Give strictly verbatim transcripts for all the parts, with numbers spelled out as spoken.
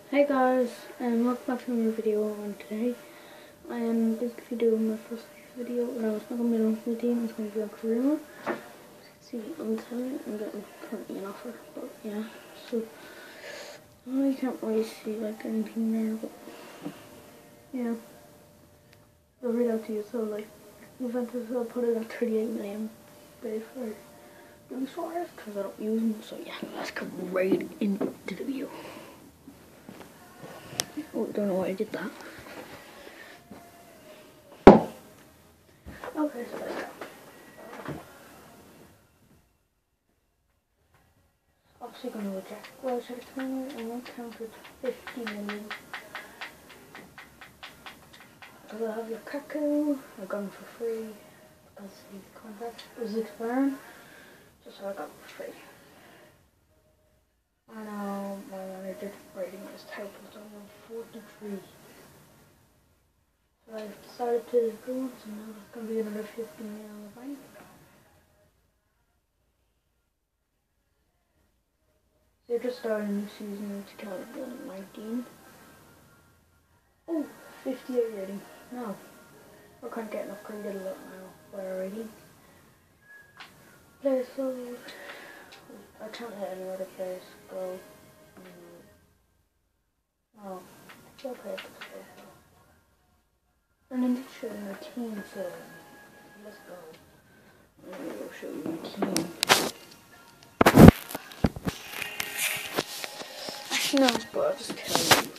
Hey guys, and welcome back to another video. And today I am basically doing my first video. No, it's not going to be on routine, it's going to be on career mode. See, I'm telling you, I'm getting currently an offer, but yeah. So I really can't really see like anything there, but yeah. I'll read out to you. So like, Juventus will put it at thirty-eight million bid for Luis Suarez because I don't use him. So yeah, let's get right into the video. Oh, don't know why I did that. Okay, so let's go. Obviously going to reject World Series twenty and one counted fifty million. Because I have Lukaku, I got him for free because his contract was expiring, just so I got him for free. I know my manager rating is terrible, it's only on forty-three. So I decided to go on, so now it's going to be another fifty million on the bank. So just started a new season in two thousand nineteen. Oh, fifty-eight rating. No, we're kind of getting upgraded a lot now by our rating. Players sold. I can't let any other players go. No, they'll play for the and then just showing my team, so let's go. Let me go show you my team. Actually, no, but I'll just tell you.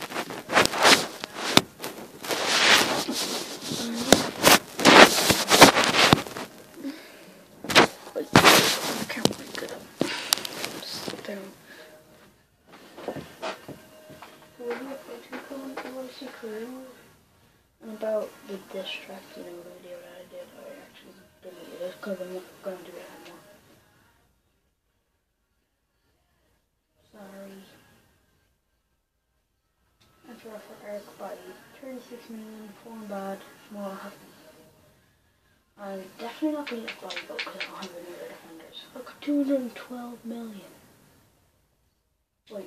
But I can't really get up. Just sit down. What do you want to see career? And about the distracting video that I did, I actually deleted it because I'm not going to do it anymore. Sorry. That's rough for Eric Body. thirty-six million, form bad, more happy. I'm definitely not going to let Body go because I don't have any other defenders. Look, two hundred twelve million. Wait.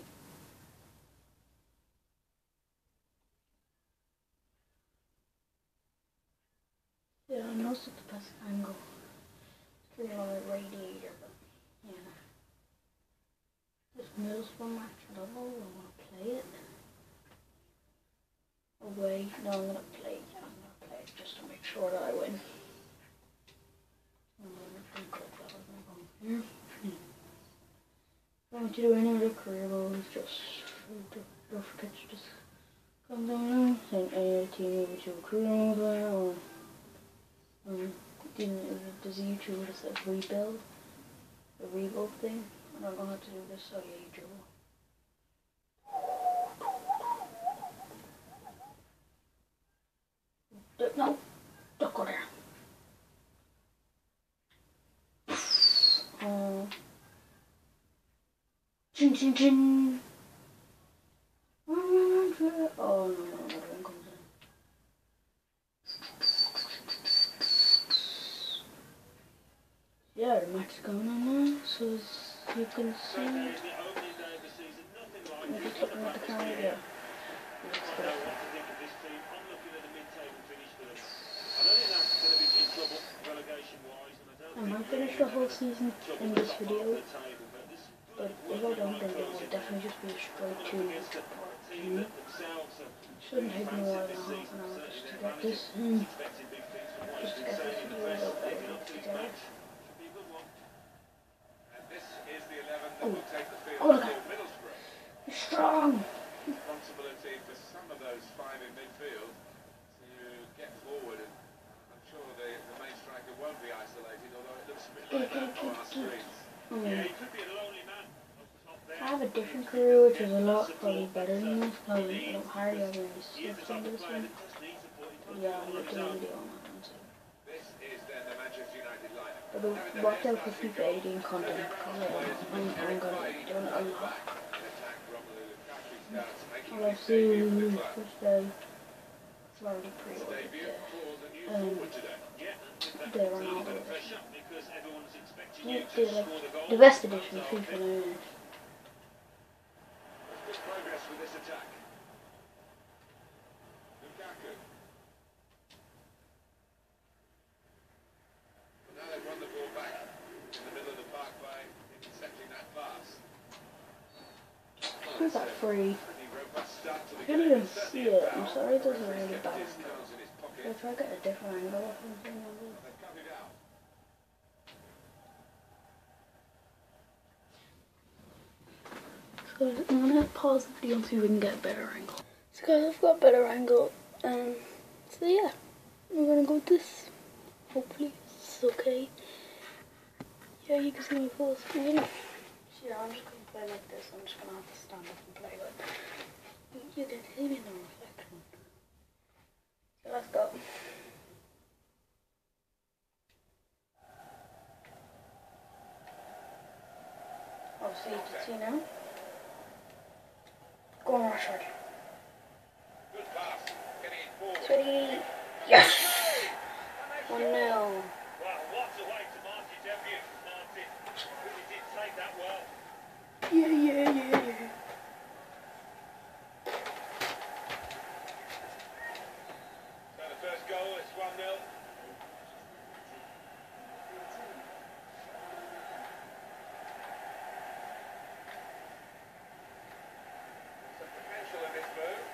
Yeah, I know it's the best angle. It's pretty long radiator, but yeah. This Middlesbrough match, I don't know, I want to play it. Away, no, I'm going to play it. I'm going to play it just to make sure that I win. I'm going to click that I'm going here. If I want to do any other career modes, just don't forget to just come down and any other team maybe to a career mode or um, does YouTube just a rebuild, a rebuild thing? I'm not going to have to do this, so yeah, YouTube. No, don't go there. Uh, chin chin chin. Oh no, no, no, another one comes in. Yeah, the match is going on now, so as you can see, I'm just looking at the camera, yeah. I might finish the whole season in this video, but if I don't, then it will definitely just be a straight to me. Shouldn't take me more than half an hour just to get this, um, just to get this video out together. Oh, oh look at it. He's strong. Responsibility for some of those five in midfield to get forward, and I'm sure the, the main striker won't be isolated, although it looks a bit like that on our screens. Mm. Yeah, he could be a lonely man. I have a different career which is a lot probably better than this, because I don't hardly ever really switch on this one. But yeah, I'm going to do a video on that one too. This is then the Manchester United lineup. But it worked out for FIFA eighteen content, because I'm, I'm going to be doing it a lot. Well, I've seen first day, it's already pre-ordered the, um, the Ronaldo edition. Yeah, the, like, the best edition of FIFA nine. Good progress with this attack. free. I can't even see it. I'm sorry, it doesn't really bad. I'll try to get a different angle. So I'm gonna pause the video and see if we can get a better angle. So guys, I've got a better angle. Um, so yeah, we're gonna go with this. Hopefully it's okay. Yeah, you can see me full screen. Yeah, I'm just gonna play like this. I'm just gonna have to stand up and play with. You can see me in the reflection. So let's go. Oh, so you can see now. Go on, Rashford. Ready? Yes! one nil. Well, what a way to mark your debut, Martin. Really did take that well. Yeah, yeah, yeah, yeah. So the first goal is one nil. Some potential in this move.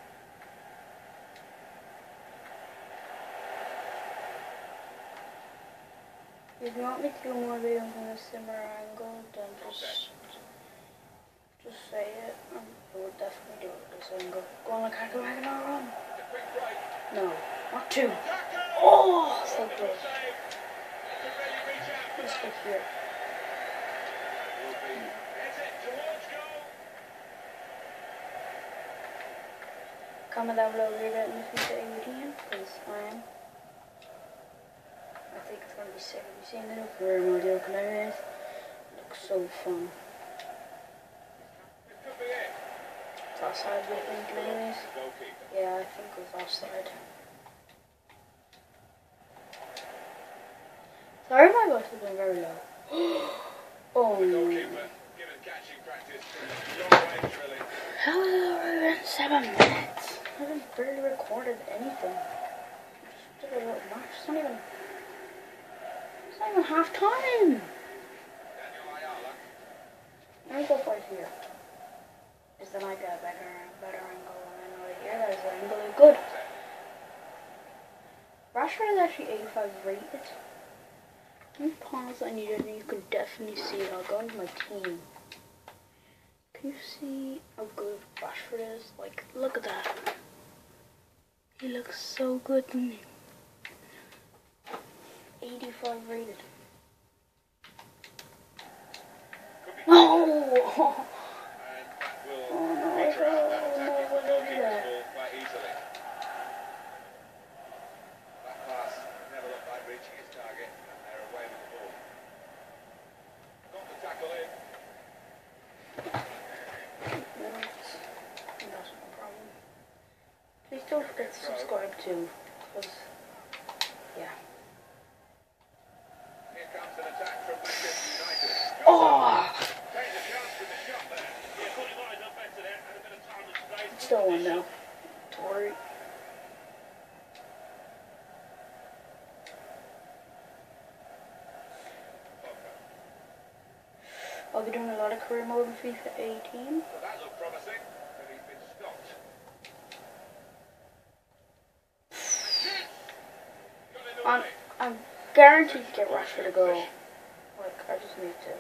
If you want me to do more videos on a similar angle, then just just say it. Um, I would definitely do it with this angle. Go on, like I can make another run. No, not two. Oh, so close. Let's go here. Comment down below if you're getting this into A D M, because I am. I think it's gonna be sick. Have you seen the new career mode open anyways? It looks so fun. It's offside, I think, anyways. Yeah, I think it was offside. Sorry, my voice has been very low. Oh. How has it already been seven minutes? I haven't barely recorded anything. Just did a little match. It's not even. It's not even half time. Let me go right here. Is then I get a better, better angle than I know right here. There's the angle is good. Rashford is actually eighty-five rated. Let me pause and you, you can definitely see it. I'll go into my team. Can you see how good Rashford is? Like, look at that. He looks so good to me. eighty-five rated. No! Oh, oh no, no, what did I do that? That pass never looked like reaching its target, and they're away with the ball. Got the tackle in. No, that's, that's no problem. Please don't forget to subscribe too, because, yeah. Here comes an attack from Manchester United. Oh! Takes a chance with the shot there. Yeah, thought he might have done better there. Had a bit of time and space. Still one now. Don't worry. I'll be doing a lot of career mode in FIFA eighteen. Well, that looked promising, but he's been stopped. I'm, I'm guaranteed to get Rashford to go. Like, I just need to.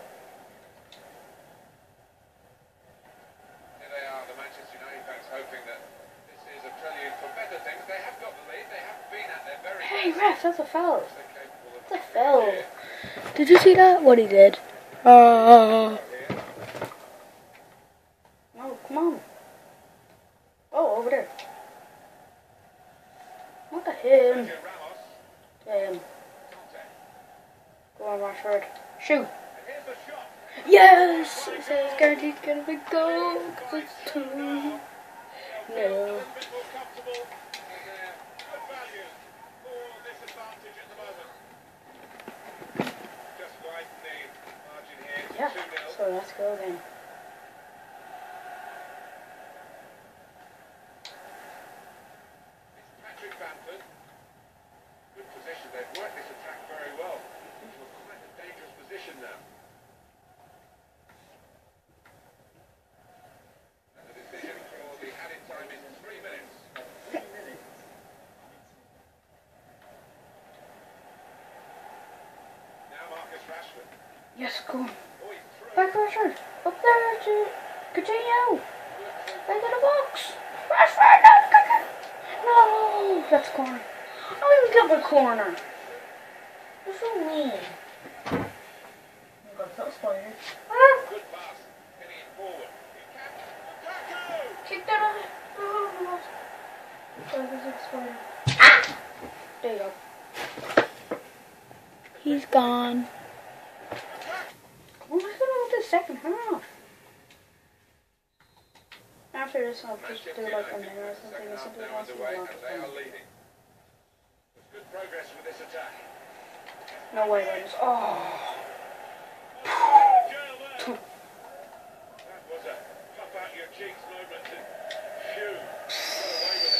Here they are, the Manchester United fans, hoping that this is a prelude for better things. They have got the lead. They have been at their very Hey, best. ref, that's a foul. They're capable of That's a foul. here. Did you see that? What he did? Uh. Oh, come on. Oh, over there. Not at him. Sergio Ramos. Yeah, him. Conte. Go on, Rashford. Shoot. And here's the shot. Yes! It says guaranteed to get a big goal. Cause it's two. A No. bit more comfortable, and they're good value for this advantage at the moment. Just widen the margin here to Yeah, two nil. so let's go then. It's Patrick Bamford. Good position. They've worked this attack very well. Into a quite a dangerous position now. And it is going. Back Rashford. Up there to Coutinho. Back in the box. Rashford, no, no, that's a corner. I don't even get my corner. You're so mean. Oh my god, that was spider. Ah! Good pass. Getting it forward. Lukaku! Kick that out. Oh my god. Oh, there's a spider. Ah! There you go. He's gone. What am I going with the second half? After this, I'll just do like a minute or something. Or something else. Underway, and they are leading. There's good progress with this attack. No way, Rams. Oh. That was a puff out your cheeks moment. Phew. Got away with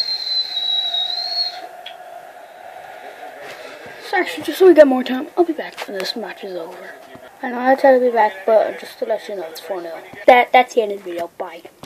it. So actually, just so we get more time, I'll be back when this match is over. I know I tell you to be back, but just to let you know, it's four nil. That, that's the end of the video. Bye.